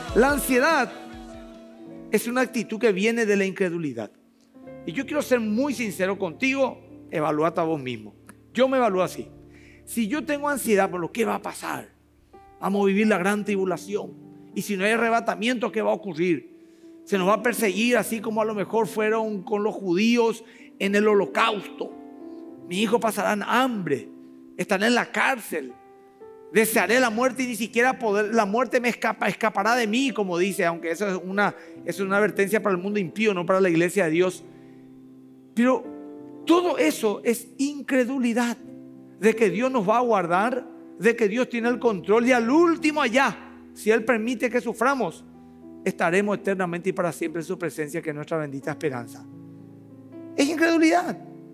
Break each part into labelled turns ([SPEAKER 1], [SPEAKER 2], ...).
[SPEAKER 1] La ansiedad es una actitud que viene de la incredulidad. Y yo quiero ser muy sincero contigo, evalúate a vos mismo. Yo me evalúo así. Si yo tengo ansiedad por lo que va a pasar, vamos a vivir la gran tribulación. Y si no hay arrebatamiento, ¿qué va a ocurrir? Se nos va a perseguir así como a lo mejor fueron con los judíos en el holocausto. Mis hijos pasarán hambre, estarán en la cárcel. Desearé la muerte y ni siquiera la muerte me escapará de mí, como dice, aunque eso es una advertencia para el mundo impío, no para la iglesia de Dios. Pero todo eso es incredulidad de que Dios nos va a guardar, de que Dios tiene el control y al último allá, si Él permite que suframos, estaremos eternamente y para siempre en su presencia, que es nuestra bendita esperanza. Es incredulidad.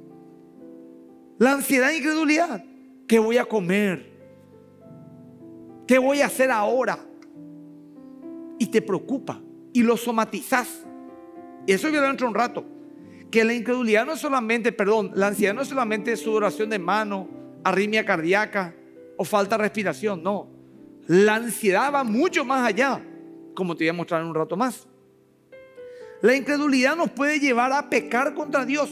[SPEAKER 1] La ansiedad es incredulidad. ¿Qué voy a comer? ¿Qué voy a hacer ahora? Y te preocupa y lo somatizás. Y eso yo dentro de un rato. Que la incredulidad no es solamente, la ansiedad no es solamente sudoración de mano, arritmia cardíaca o falta de respiración. No. La ansiedad va mucho más allá, como te voy a mostrar en un rato más. La incredulidad nos puede llevar a pecar contra Dios.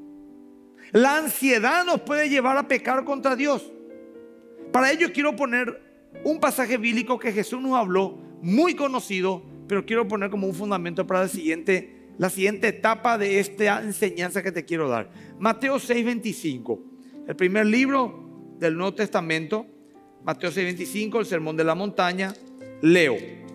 [SPEAKER 1] La ansiedad nos puede llevar a pecar contra Dios. Para ello quiero poner un pasaje bíblico que Jesús nos habló, muy conocido, pero quiero poner como un fundamento para la siguiente etapa de esta enseñanza que te quiero dar. Mateo 6:25, el primer libro del Nuevo Testamento. Mateo 6:25, el sermón de la montaña. Leo: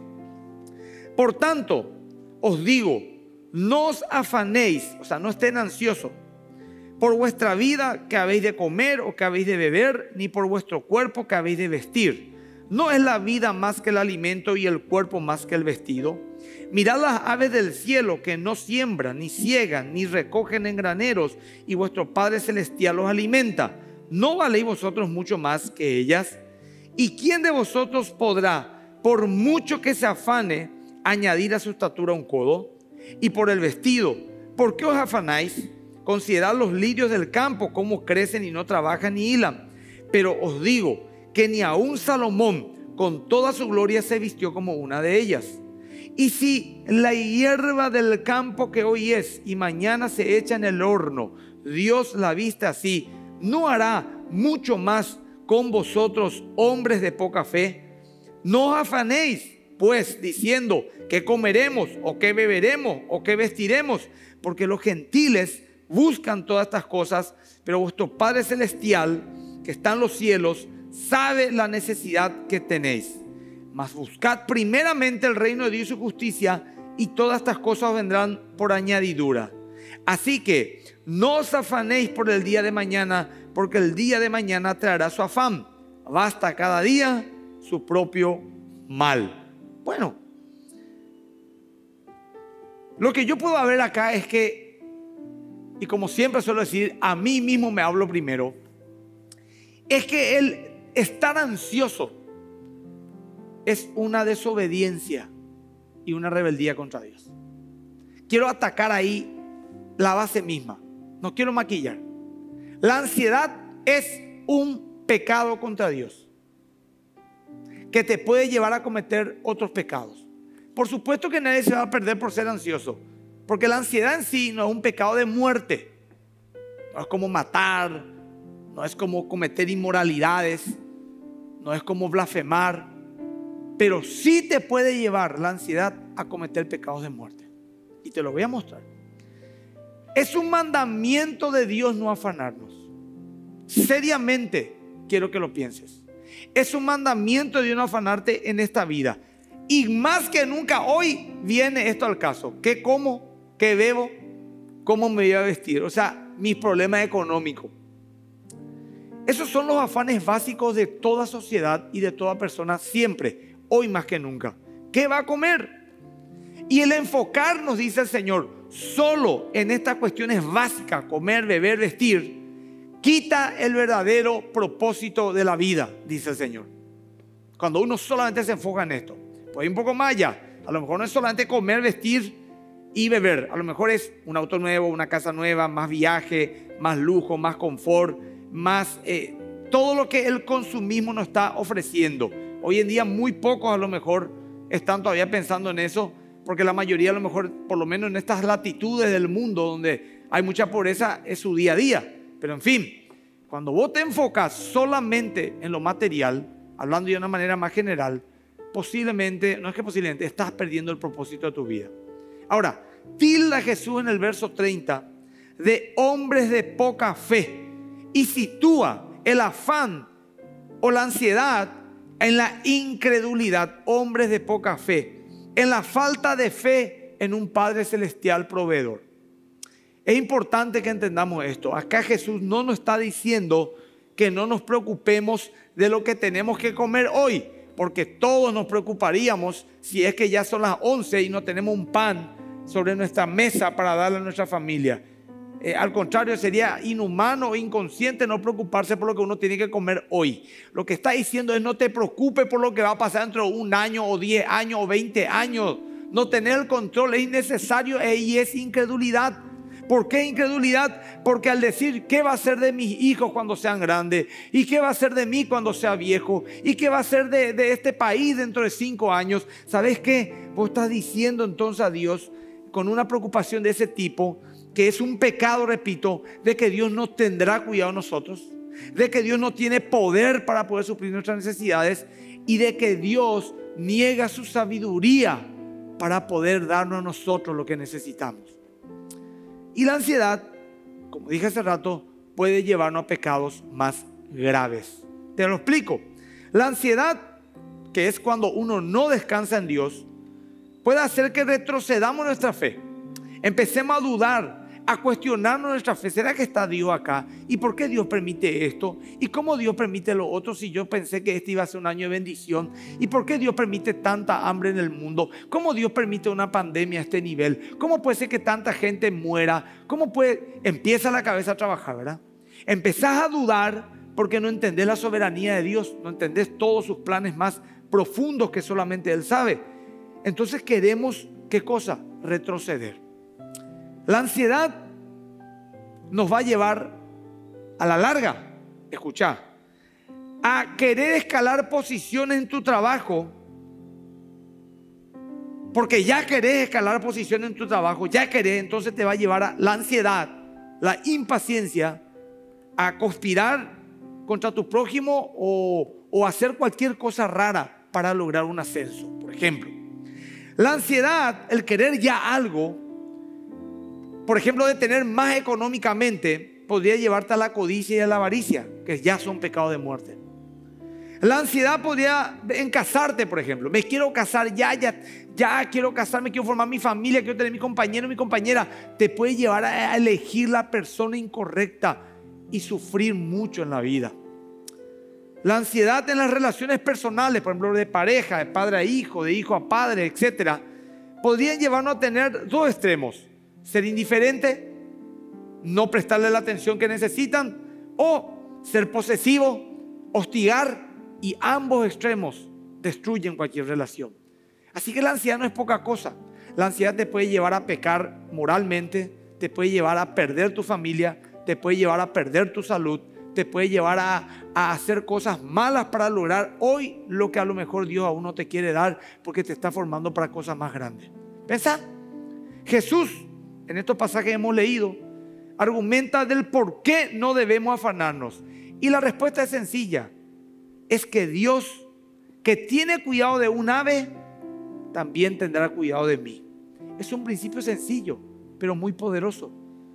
[SPEAKER 1] por tanto, os digo, no os afanéis, o sea, no estén ansiosos por vuestra vida, que habéis de comer o que habéis de beber, ni por vuestro cuerpo, que habéis de vestir. ¿No es la vida más que el alimento y el cuerpo más que el vestido? Mirad las aves del cielo, que no siembran, ni ciegan, ni recogen en graneros, y vuestro Padre Celestial los alimenta. ¿No valéis vosotros mucho más que ellas? ¿Y quién de vosotros podrá, por mucho que se afane, añadir a su estatura un codo? Y por el vestido, ¿por qué os afanáis? Considerad los lirios del campo, cómo crecen y no trabajan ni hilan. Pero os digo que ni aun Salomón con toda su gloria se vistió como una de ellas. Y si la hierba del campo que hoy es y mañana se echa en el horno, Dios la viste así, ¿no hará mucho más con vosotros, hombres de poca fe? No os afanéis, pues, diciendo qué comeremos o qué beberemos o qué vestiremos, porque los gentiles buscan todas estas cosas, pero vuestro Padre Celestial, que está en los cielos, sabe la necesidad que tenéis. Mas buscad primeramente el reino de Dios y su justicia, y todas estas cosas vendrán por añadidura. Así que no os afanéis por el día de mañana, porque el día de mañana traerá su afán. Basta cada día su propio mal. Bueno, lo que yo puedo ver acá es que, y como siempre suelo decir, a mí mismo me hablo primero, es que el estar ansioso es una desobediencia y una rebeldía contra Dios. Quiero atacar ahí la base misma. No quiero maquillar. La ansiedad es un pecado contra Dios que te puede llevar a cometer otros pecados. Por supuesto que nadie se va a perder por ser ansioso, porque la ansiedad en sí no es un pecado de muerte. No es como matar, no es como cometer inmoralidades, no es como blasfemar, pero sí te puede llevar la ansiedad a cometer pecados de muerte. Y te lo voy a mostrar. Es un mandamiento de Dios no afanarnos. Seriamente quiero que lo pienses. Es un mandamiento de Dios no afanarte en esta vida. Y más que nunca hoy viene esto al caso. ¿Qué como? ¿Qué bebo? ¿Cómo me voy a vestir? O sea, mis problemas económicos. Esos son los afanes básicos de toda sociedad y de toda persona siempre, hoy más que nunca. ¿Qué va a comer? Y el enfocarnos, dice el Señor, solo en estas cuestiones básicas, comer, beber, vestir, quita el verdadero propósito de la vida, dice el Señor. Cuando uno solamente se enfoca en esto, pues un poco más allá. A lo mejor no es solamente comer, vestir y beber. A lo mejor es un auto nuevo, una casa nueva, más viaje, más lujo, más confort, más todo lo que el consumismo nos está ofreciendo. Hoy en día muy pocos a lo mejor están todavía pensando en eso, porque la mayoría a lo mejor, por lo menos en estas latitudes del mundo donde hay mucha pobreza, es su día a día. Pero en fin, cuando vos te enfocas solamente en lo material, hablando de una manera más general, posiblemente, no es que posiblemente, estás perdiendo el propósito de tu vida. Ahora, tilda a Jesús en el verso 30 de hombres de poca fe y sitúa el afán o la ansiedad en la incredulidad, hombres de poca fe, en la falta de fe en un Padre Celestial proveedor. Es importante que entendamos esto. Acá Jesús no nos está diciendo que no nos preocupemos de lo que tenemos que comer hoy, porque todos nos preocuparíamos si es que ya son las 11 y no tenemos un pan sobre nuestra mesa para darle a nuestra familia. Al contrario, sería inhumano o inconsciente no preocuparse por lo que uno tiene que comer hoy. Lo que está diciendo es: no te preocupes por lo que va a pasar dentro de un año o 10 años o 20 años. No tener el control es innecesario y es incredulidad. ¿Por qué incredulidad? Porque al decir ¿qué va a ser de mis hijos cuando sean grandes? ¿Y qué va a ser de mí cuando sea viejo? ¿Y qué va a ser de este país dentro de 5 años? ¿Sabes qué? Vos estás diciendo entonces a Dios, con una preocupación de ese tipo, que es un pecado, repito, de que Dios no tendrá cuidado de nosotros, de que Dios no tiene poder para poder suplir nuestras necesidades y de que Dios niega su sabiduría para poder darnos a nosotros lo que necesitamos. Y la ansiedad, como dije hace rato, puede llevarnos a pecados más graves. Te lo explico. La ansiedad, que es cuando uno no descansa en Dios, puede hacer que retrocedamos nuestra fe. Empecemos a dudar, a cuestionarnos nuestra fe. ¿Será que está Dios acá? ¿Y por qué Dios permite esto? ¿Y cómo Dios permite lo otro si yo pensé que este iba a ser un año de bendición? ¿Y por qué Dios permite tanta hambre en el mundo? ¿Cómo Dios permite una pandemia a este nivel? ¿Cómo puede ser que tanta gente muera? ¿Cómo puede? Empieza la cabeza a trabajar, ¿verdad? Empezás a dudar porque no entendés la soberanía de Dios, no entendés todos sus planes más profundos que solamente Él sabe. Entonces queremos, ¿qué cosa? Retroceder. La ansiedad nos va a llevar a la larga, escuchá, a querer escalar posiciones en tu trabajo, porque ya querés escalar posiciones en tu trabajo, ya querés, entonces te va a llevar a la ansiedad, la impaciencia, a conspirar contra tu prójimo o hacer cualquier cosa rara para lograr un ascenso, por ejemplo. La ansiedad, el querer ya algo, por ejemplo, de tener más económicamente, podría llevarte a la codicia y a la avaricia, que ya son pecados de muerte. La ansiedad podría en casarte, por ejemplo. Me quiero casar ya quiero casarme, quiero formar mi familia, quiero tener mi compañero, mi compañera. Te puede llevar a elegir la persona incorrecta y sufrir mucho en la vida. La ansiedad en las relaciones personales, por ejemplo, de pareja, de padre a hijo, de hijo a padre, etc., podrían llevarnos a tener dos extremos: ser indiferente, no prestarle la atención que necesitan, o ser posesivo, hostigar, y ambos extremos destruyen cualquier relación. Así que la ansiedad no es poca cosa. La ansiedad te puede llevar a pecar moralmente, te puede llevar a perder tu familia, te puede llevar a perder tu salud, te puede llevar a hacer cosas malas para lograr hoy lo que a lo mejor Dios aún no te quiere dar, porque te está formando para cosas más grandes. Pensá, Jesús, en estos pasajes que hemos leído, argumenta del por qué no debemos afanarnos. Y la respuesta es sencilla: es que Dios, que tiene cuidado de un ave, también tendrá cuidado de mí. Es un principio sencillo, pero muy poderoso.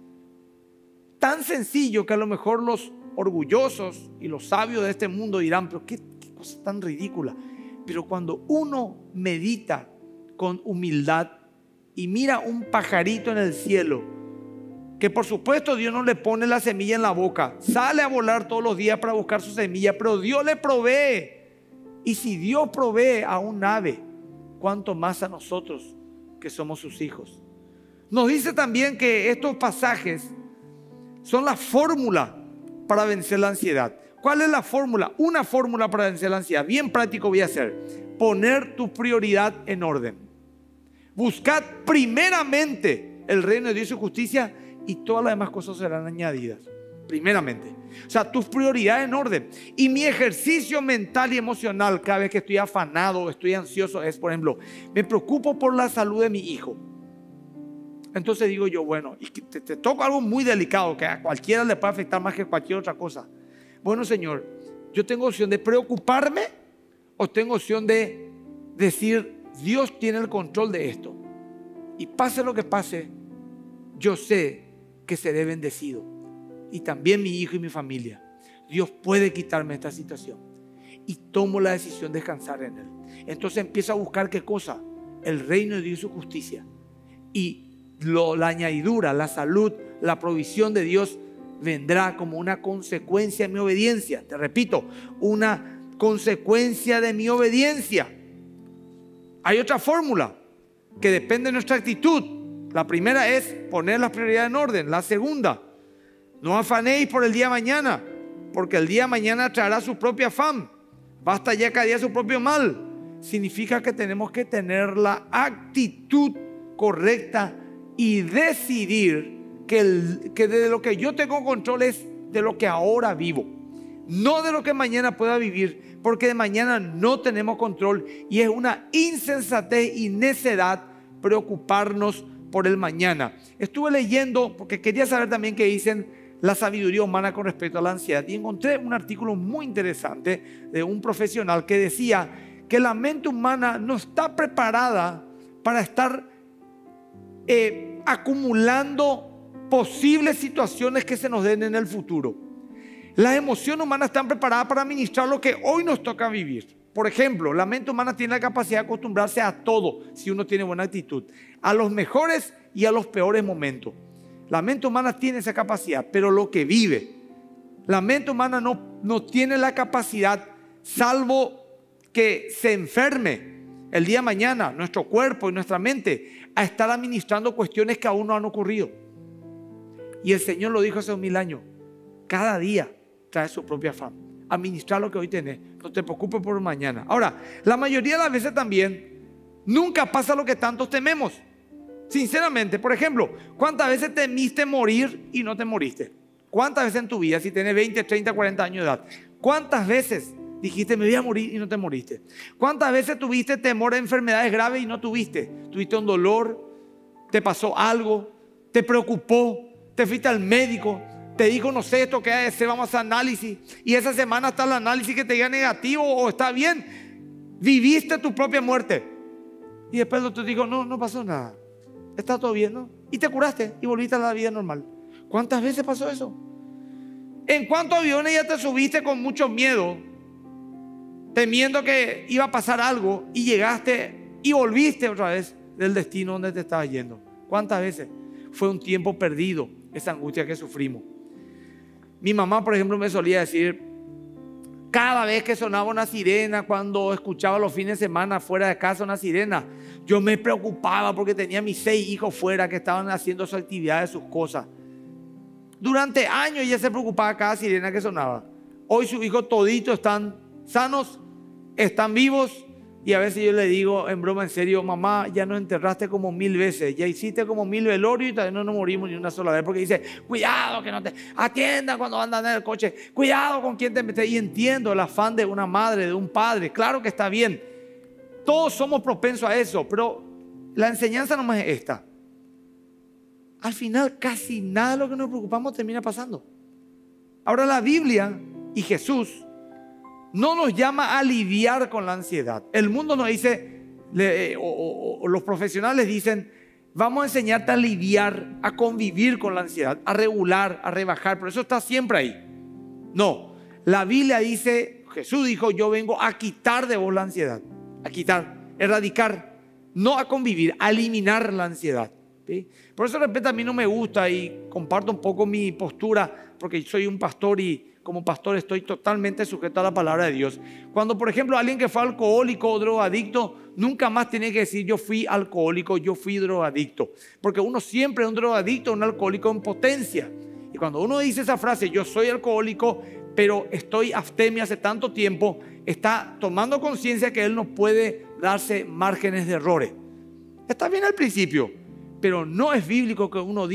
[SPEAKER 1] Tan sencillo que a lo mejor los orgullosos y los sabios de este mundo dirán: pero qué cosa tan ridícula. Pero cuando uno medita con humildad y mira un pajarito en el cielo, que por supuesto Dios no le pone la semilla en la boca, sale a volar todos los días para buscar su semilla, pero Dios le provee. Y si Dios provee a un ave, cuánto más a nosotros que somos sus hijos. Nos dice también que estos pasajes son la fórmula para vencer la ansiedad. ¿Cuál es la fórmula? Una fórmula para vencer la ansiedad. Bien práctico voy a hacer: poner tu prioridad en orden. Buscad primeramente el reino de Dios y su justicia, y todas las demás cosas serán añadidas. primeramente. O sea, tus prioridades en orden. Y mi ejercicio mental y emocional cada vez que estoy afanado o estoy ansioso es, por ejemplo, me preocupo por la salud de mi hijo. Entonces digo yo, bueno, y te toco algo muy delicado que a cualquiera le puede afectar más que cualquier otra cosa. Bueno, Señor, yo tengo opción de preocuparme o tengo opción de decir, Dios tiene el control de esto. Y pase lo que pase, yo sé que seré bendecido. Y también mi hijo y mi familia. Dios puede quitarme esta situación. Y tomo la decisión de descansar en Él. Entonces empiezo a buscar ¿qué cosa? El reino de Dios y su justicia. Y la añadidura, la salud, la provisión de Dios vendrá como una consecuencia de mi obediencia. Te repito, una consecuencia de mi obediencia. Hay otra fórmula que depende de nuestra actitud. La primera es poner las prioridades en orden. La segunda, no afanéis por el día de mañana, porque el día de mañana traerá su propio afán. Basta ya cada día su propio mal. Significa que tenemos que tener la actitud correcta y decidir que de lo que yo tengo control es de lo que ahora vivo, no de lo que mañana pueda vivir, porque de mañana no tenemos control y es una insensatez y necedad preocuparnos por el mañana. Estuve leyendo porque quería saber también qué dicen la sabiduría humana con respecto a la ansiedad y encontré un artículo muy interesante de un profesional que decía que la mente humana no está preparada para estar acumulando posibles situaciones que se nos den en el futuro. Las emociones humanas están preparadas para administrar lo que hoy nos toca vivir. Por ejemplo, la mente humana tiene la capacidad de acostumbrarse a todo si uno tiene buena actitud, a los mejores y a los peores momentos. La mente humana tiene esa capacidad, pero lo que vive, la mente humana no tiene la capacidad, salvo que se enferme el día de mañana, nuestro cuerpo y nuestra mente, a estar administrando cuestiones que aún no han ocurrido. Y el Señor lo dijo hace 2000 años, cada día trae su propio afán. Administrar lo que hoy tenés, no te preocupes por mañana. Ahora, la mayoría de las veces también nunca pasa lo que tantos tememos. Sinceramente, por ejemplo, ¿cuántas veces temiste morir y no te moriste? ¿Cuántas veces en tu vida, si tenés 20, 30, 40 años de edad, cuántas veces dijiste me voy a morir y no te moriste? ¿Cuántas veces tuviste temor a enfermedades graves y no tuviste? ¿Tuviste un dolor? ¿Te pasó algo? ¿Te preocupó? ¿Te fuiste al médico? Te dijo, no sé, esto que hay que hacer, vamos a hacer análisis. Y esa semana está el análisis que te diga negativo o está bien. Viviste tu propia muerte. Y después el doctor dijo, no pasó nada. Está todo bien, ¿no? Y te curaste y volviste a la vida normal. ¿Cuántas veces pasó eso? ¿En cuántos aviones ya te subiste con mucho miedo, temiendo que iba a pasar algo y llegaste y volviste otra vez del destino donde te estabas yendo? ¿Cuántas veces? Fue un tiempo perdido esa angustia que sufrimos. Mi mamá, por ejemplo, me solía decir, cada vez que sonaba una sirena, cuando escuchaba los fines de semana fuera de casa una sirena, yo me preocupaba porque tenía mis 6 hijos fuera que estaban haciendo sus actividades, sus cosas. Durante años ella se preocupaba cada sirena que sonaba. Hoy sus hijos toditos están sanos, están vivos. Y a veces yo le digo en broma, en serio, mamá, ya nos enterraste como 1000 veces, ya hiciste como 1000 velorios y todavía no nos morimos ni una sola vez. Porque dice, cuidado que no te atiendan cuando andan en el coche, cuidado con quién te metes. Y entiendo el afán de una madre, de un padre, claro que está bien. Todos somos propensos a eso, pero la enseñanza nomás es esta. Al final casi nada de lo que nos preocupamos termina pasando. Ahora la Biblia y Jesús no nos llama a lidiar con la ansiedad. El mundo nos dice, o los profesionales dicen, vamos a enseñarte a lidiar, a convivir con la ansiedad, a regular, a rebajar, pero eso está siempre ahí. No, la Biblia dice, Jesús dijo, yo vengo a quitar de vos la ansiedad, a quitar, erradicar, no a convivir, a eliminar la ansiedad. ¿Sí? Por eso de repente a mí no me gusta y comparto un poco mi postura, porque soy un pastor y como pastor estoy totalmente sujeto a la palabra de Dios. Cuando por ejemplo alguien que fue alcohólico o drogadicto, nunca más tiene que decir yo fui alcohólico, yo fui drogadicto, porque uno siempre es un drogadicto, un alcohólico en potencia. Y cuando uno dice esa frase, yo soy alcohólico, pero estoy abstemio hace tanto tiempo, está tomando conciencia que él no puede darse márgenes de errores. Está bien al principio, pero no es bíblico que uno diga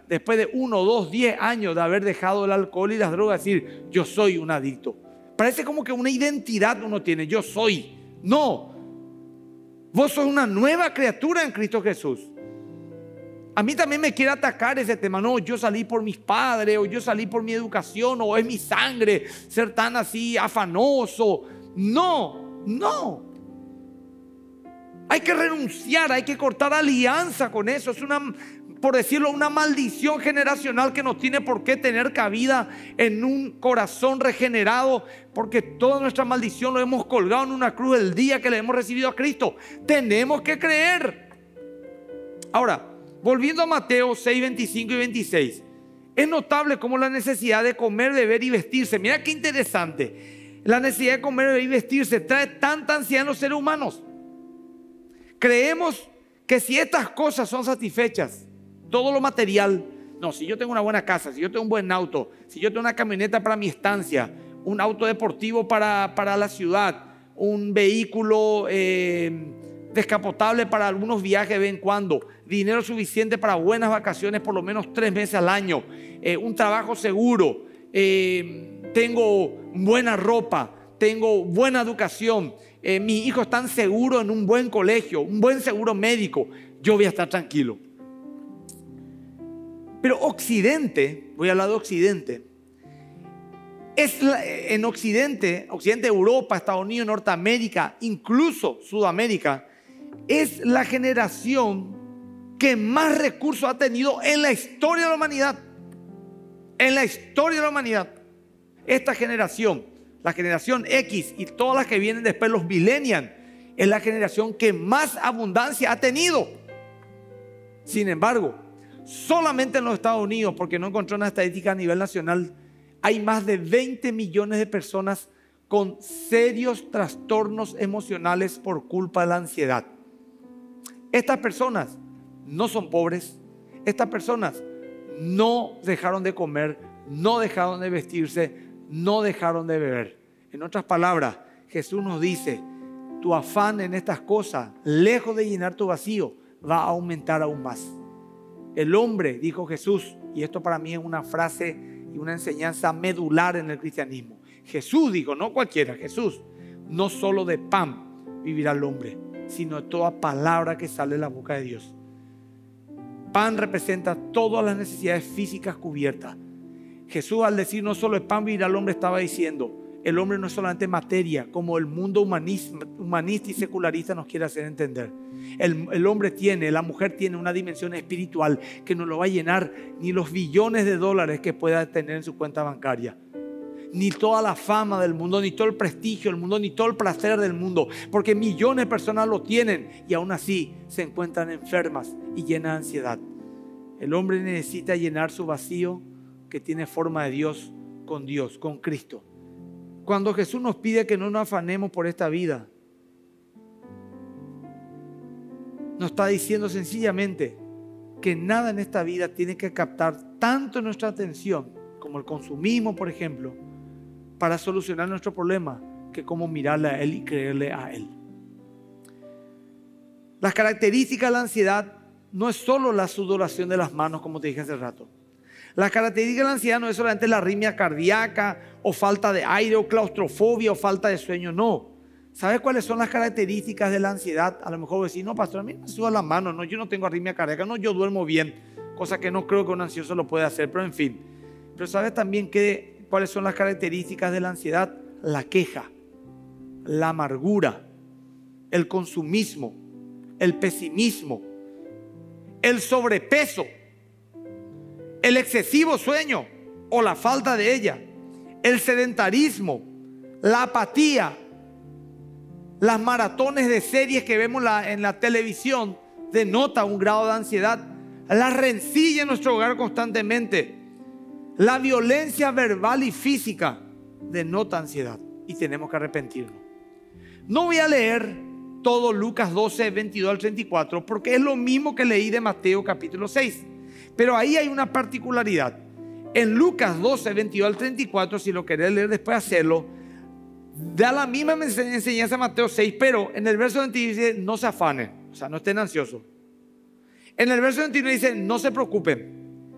[SPEAKER 1] después de 1, 2, 10 años de haber dejado el alcohol y las drogas, decir, yo soy un adicto. Parece como que una identidad uno tiene, yo soy. No, vos sos una nueva criatura en Cristo Jesús. A mí también me quiere atacar ese tema. No, yo salí por mis padres, o yo salí por mi educación, o es mi sangre ser tan así afanoso. No, no. Hay que renunciar, hay que cortar alianza con eso. Es una, por decirlo, una maldición generacional que no tiene por qué tener cabida en un corazón regenerado, porque toda nuestra maldición lo hemos colgado en una cruz el día que le hemos recibido a Cristo. Tenemos que creer. Ahora, volviendo a Mateo 6, 25 y 26, es notable cómo la necesidad de comer, beber y vestirse, mira qué interesante, la necesidad de comer, beber y vestirse trae tanta ansiedad en los seres humanos. Creemos que si estas cosas son satisfechas, todo lo material, no, si yo tengo una buena casa, si yo tengo un buen auto, si yo tengo una camioneta para mi estancia, un auto deportivo para la ciudad, un vehículo descapotable para algunos viajes de vez en cuando, dinero suficiente para buenas vacaciones por lo menos 3 meses al año, un trabajo seguro, tengo buena ropa, tengo buena educación, mis hijos están seguros en un buen colegio, un buen seguro médico, yo voy a estar tranquilo. Pero Occidente, voy a hablar de Occidente, en Occidente, Europa, Estados Unidos, Norteamérica, incluso Sudamérica, es la generación que más recursos ha tenido en la historia de la humanidad. En la historia de la humanidad. Esta generación, la generación X y todas las que vienen después, los millennials, es la generación que más abundancia ha tenido. Sin embargo, solamente en los Estados Unidos, porque no encontré una estadística a nivel nacional, hay más de 20 millones de personas con serios trastornos emocionales por culpa de la ansiedad. Estas personas no son pobres, estas personas no dejaron de comer, no dejaron de vestirse, no dejaron de beber. En otras palabras, Jesús nos dice, tu afán en estas cosas, lejos de llenar tu vacío, va a aumentar aún más. El hombre, dijo Jesús, y esto para mí es una frase y una enseñanza medular en el cristianismo. Jesús dijo, no cualquiera, Jesús, no solo de pan vivirá el hombre, sino de toda palabra que sale de la boca de Dios. Pan representa todas las necesidades físicas cubiertas. Jesús, al decir no solo de pan vivirá el hombre, estaba diciendo, el hombre no es solamente materia, como el mundo humanista y secularista nos quiere hacer entender. El hombre tiene, la mujer tiene una dimensión espiritual que no lo va a llenar ni los billones de dólares que pueda tener en su cuenta bancaria, ni toda la fama del mundo, ni todo el prestigio del mundo, ni todo el placer del mundo, porque millones de personas lo tienen y aún así se encuentran enfermas y llenas de ansiedad. El hombre necesita llenar su vacío que tiene forma de Dios, con Cristo. Cuando Jesús nos pide que no nos afanemos por esta vida, nos está diciendo sencillamente que nada en esta vida tiene que captar tanto nuestra atención como el consumismo, por ejemplo, para solucionar nuestro problema, que como mirarle a Él y creerle a Él. Las características de la ansiedad no es solo la sudoración de las manos, como te dije hace rato. Las características de la ansiedad no es solamente la arritmia cardíaca o falta de aire o claustrofobia o falta de sueño, no. ¿Sabes cuáles son las características de la ansiedad? A lo mejor vos decís, no, pastor, a mí me suda la mano, no, yo no tengo arritmia cardíaca, no, yo duermo bien, cosa que no creo que un ansioso lo pueda hacer, pero en fin. Pero ¿sabes también cuáles son las características de la ansiedad? La queja, la amargura, el consumismo, el pesimismo, el sobrepeso, el excesivo sueño o la falta de ella, el sedentarismo, la apatía, las maratones de series que vemos en la televisión denota un grado de ansiedad, la rencilla en nuestro hogar constantemente, la violencia verbal y física denota ansiedad y tenemos que arrepentirnos. No voy a leer todo Lucas 12, 22 al 34 porque es lo mismo que leí de Mateo capítulo 6. Pero ahí hay una particularidad. En Lucas 12, 22 al 34, si lo querés leer después hacerlo, da la misma enseñanza de Mateo 6, pero en el verso 21 dice, no se afanen, o sea, no estén ansiosos. En el verso 21 dice, no se preocupen.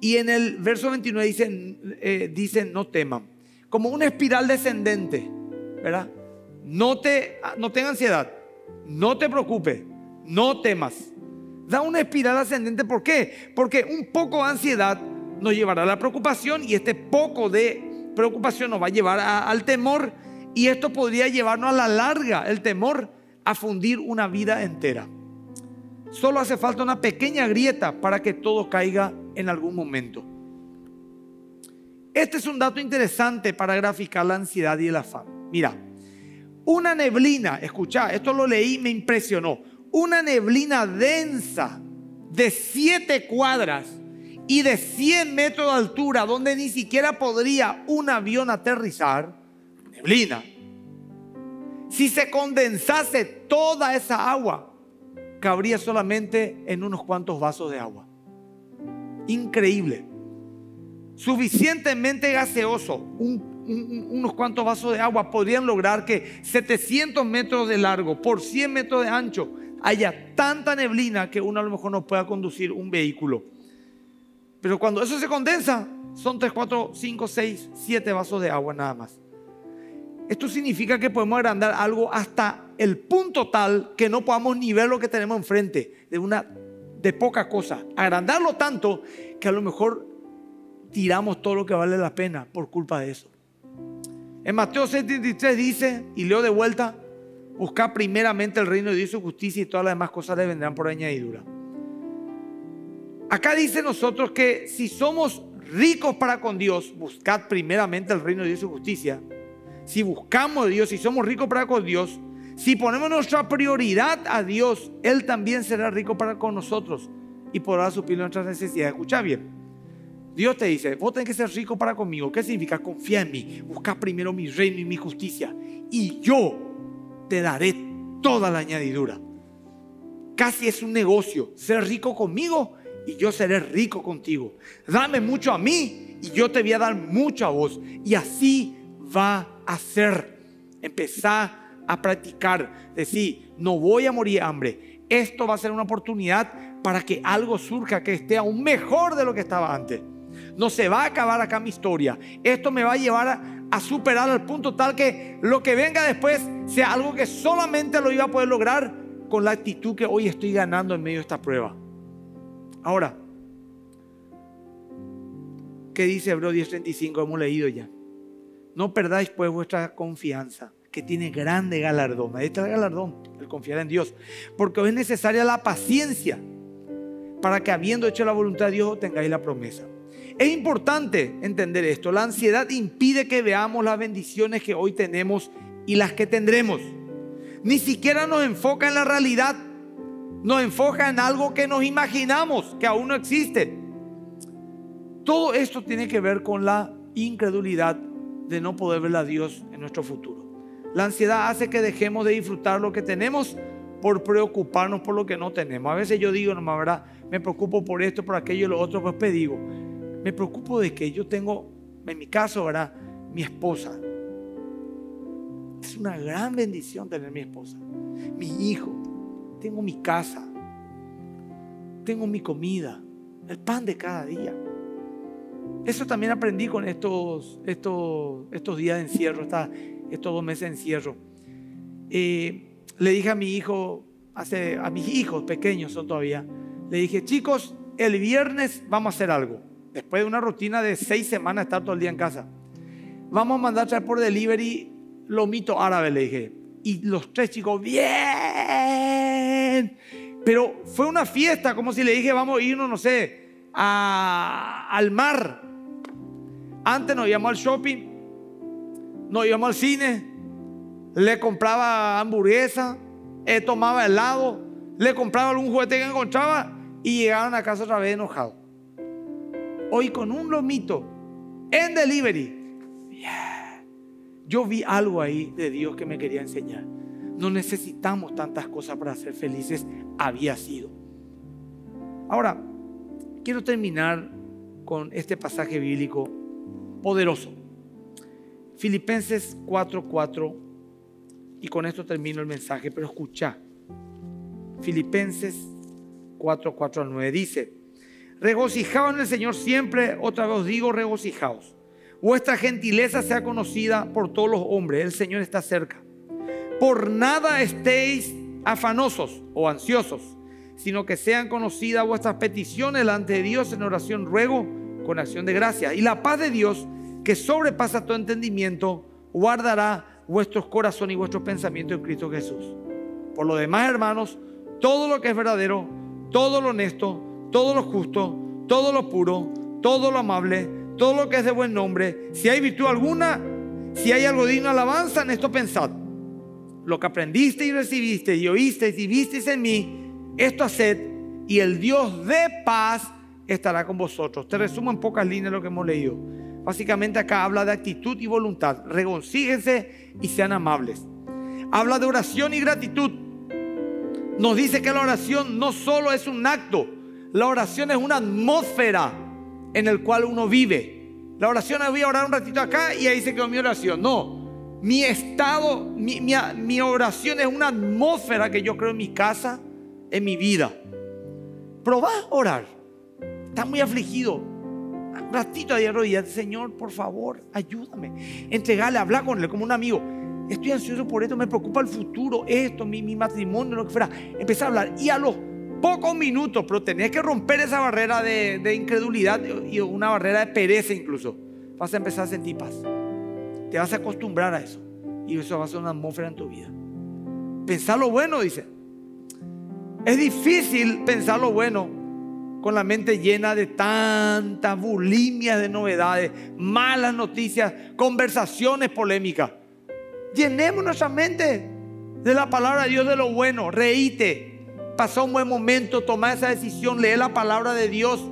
[SPEAKER 1] Y en el verso 29 dice no teman. Como una espiral descendente, ¿verdad? No tengas ansiedad, no te preocupes, no temas. Da una espiral ascendente. ¿Por qué? Porque un poco de ansiedad nos llevará a la preocupación, y este poco de preocupación nos va a llevar al temor, y esto podría llevarnos a la larga, el temor, a fundir una vida entera. Solo hace falta una pequeña grieta para que todo caiga en algún momento. Este es un dato interesante para graficar la ansiedad y el afán. Mira, una neblina, escucha, esto lo leí y me impresionó. Una neblina densa de 7 cuadras y de 100 metros de altura, donde ni siquiera podría un avión aterrizar. Neblina. Si se condensase toda esa agua, cabría solamente en unos cuantos vasos de agua. Increíble. Suficientemente gaseoso, unos cuantos vasos de agua podrían lograr que 700 metros de largo por 100 metros de ancho haya tanta neblina que uno a lo mejor no pueda conducir un vehículo. Pero cuando eso se condensa, son 3, 4, 5, 6, 7 vasos de agua nada más. Esto significa que podemos agrandar algo hasta el punto tal que no podamos ni ver lo que tenemos enfrente, de poca cosa. Agrandarlo tanto que a lo mejor tiramos todo lo que vale la pena por culpa de eso. En Mateo 7:33 dice, y leo de vuelta: buscad primeramente el reino de Dios y su justicia, y todas las demás cosas le vendrán por añadidura. Acá dice nosotros que si somos ricos para con Dios, buscad primeramente el reino de Dios y su justicia. Si buscamos a Dios, si somos ricos para con Dios, si ponemos nuestra prioridad a Dios, Él también será rico para con nosotros y podrá suplir nuestras necesidades. Escucha bien. Dios te dice, vos tenés que ser rico para conmigo. ¿Qué significa? Confía en mí. Busca primero mi reino y mi justicia, y yo te daré toda la añadidura. Casi es un negocio. Ser rico conmigo y yo seré rico contigo. Dame mucho a mí y yo te voy a dar mucho a vos. Y así va a ser. Empezá a practicar. Decir, no voy a morir de hambre. Esto va a ser una oportunidad para que algo surja que esté aún mejor de lo que estaba antes. No se va a acabar acá mi historia. Esto me va a llevar a superar al punto tal que lo que venga después sea algo que solamente lo iba a poder lograr con la actitud que hoy estoy ganando en medio de esta prueba. Ahora, ¿qué dice Hebreos 10:35? Hemos leído ya. No perdáis pues vuestra confianza, que tiene grande galardón. Ahí está el galardón, el confiar en Dios. Porque hoy es necesaria la paciencia para que, habiendo hecho la voluntad de Dios, tengáis la promesa. Es importante entender esto. La ansiedad impide que veamos las bendiciones que hoy tenemos y las que tendremos. Ni siquiera nos enfoca en la realidad. Nos enfoca en algo que nos imaginamos, que aún no existe. Todo esto tiene que ver con la incredulidad de no poder ver a Dios en nuestro futuro. La ansiedad hace que dejemos de disfrutar lo que tenemos por preocuparnos por lo que no tenemos. A veces yo digo, no, ¿verdad? Me preocupo por esto, por aquello y lo otro. Pues digo, me preocupo de que yo tengo, en mi caso, ¿verdad?, mi esposa. Es una gran bendición tener mi esposa, mi hijo, tengo mi casa, tengo mi comida, el pan de cada día. Eso también aprendí con estos días de encierro, estos 2 meses de encierro. Le dije a mi hijo, a mis hijos pequeños son todavía, le dije, chicos, el viernes vamos a hacer algo. Después de una rutina de 6 semanas estar todo el día en casa, vamos a mandar traer por delivery lomito árabe, le dije. Y los 3 chicos, bien. Pero fue una fiesta, como si le dije, vamos a irnos, no sé, al mar. Antes nos íbamos al shopping, nos íbamos al cine, le compraba hamburguesa, tomaba helado, le compraba algún juguete que encontraba y llegaban a casa otra vez enojados. Hoy con un lomito en delivery, yeah, yo vi algo ahí de Dios que me quería enseñar. No necesitamos tantas cosas para ser felices, había sido. Ahora, quiero terminar con este pasaje bíblico poderoso. Filipenses 4:4, y con esto termino el mensaje, pero escucha. Filipenses 4:4-9 dice: Regocijaos en el Señor siempre. Otra vez os digo, regocijaos. Vuestra gentileza sea conocida por todos los hombres. El Señor está cerca. Por nada estéis afanosos o ansiosos, sino que sean conocidas vuestras peticiones delante de Dios en oración, ruego, con acción de gracia. Y la paz de Dios, que sobrepasa todo entendimiento, guardará vuestros corazones y vuestros pensamientos en Cristo Jesús. Por lo demás, hermanos, todo lo que es verdadero, todo lo honesto, todo lo justo, todo lo puro, todo lo amable, todo lo que es de buen nombre, si hay virtud alguna, si hay algo digno de alabanza, en esto pensad. Lo que aprendiste y recibiste y oísteis y visteis en mí, esto haced, y el Dios de paz estará con vosotros. Te resumo en pocas líneas lo que hemos leído. Básicamente acá habla de actitud y voluntad. Regocíjense y sean amables. Habla de oración y gratitud. Nos dice que la oración no solo es un acto, la oración es una atmósfera en el cual uno vive. La oración, voy a orar un ratito acá y ahí se quedó mi oración. No, mi estado, mi oración es una atmósfera que yo creo en mi casa, en mi vida. Probá a orar. Estás muy afligido. Un ratito ahí arrodillate, Señor, por favor, ayúdame. Entregale, habla con él como un amigo. Estoy ansioso por esto, me preocupa el futuro, esto, mi matrimonio, lo que fuera. Empezá a hablar y a los pocos minutos, pero tenés que romper esa barrera de incredulidad y una barrera de pereza incluso. Vas a empezar a sentir paz. Te vas a acostumbrar a eso y eso va a ser una atmósfera en tu vida. Pensar lo bueno, dice. Es difícil pensar lo bueno con la mente llena de tantas bulimias de novedades, malas noticias, conversaciones polémicas. Llenemos nuestra mente de la palabra de Dios, de lo bueno. Reíte, pasa un buen momento, toma esa decisión, lee la palabra de Dios.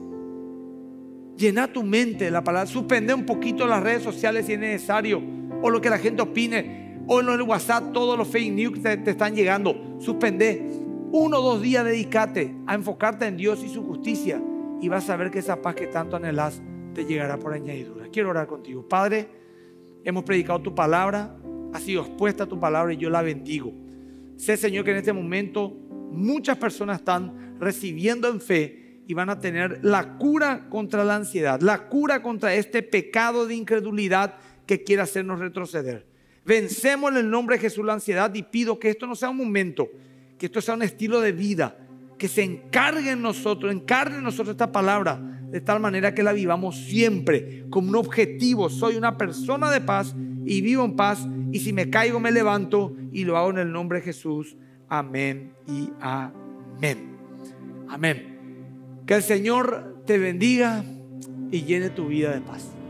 [SPEAKER 1] Llena tu mente de la palabra. Suspende un poquito las redes sociales si es necesario, o lo que la gente opine, o en el WhatsApp todos los fake news que te están llegando. Suspende 1 o 2 días, dedícate a enfocarte en Dios y su justicia, y vas a ver que esa paz que tanto anhelas te llegará por añadidura. Quiero orar contigo. Padre, hemos predicado tu palabra, ha sido expuesta tu palabra y yo la bendigo. Sé, Señor, que en este momento muchas personas están recibiendo en fe y van a tener la cura contra la ansiedad, la cura contra este pecado de incredulidad que quiere hacernos retroceder. Vencemos en el nombre de Jesús la ansiedad y pido que esto no sea un momento, que esto sea un estilo de vida, que se encarne en nosotros esta palabra, de tal manera que la vivamos siempre como un objetivo. Soy una persona de paz y vivo en paz, y si me caigo me levanto y lo hago en el nombre de Jesús. Amén y amén. Amén. Que el Señor te bendiga y llene tu vida de paz.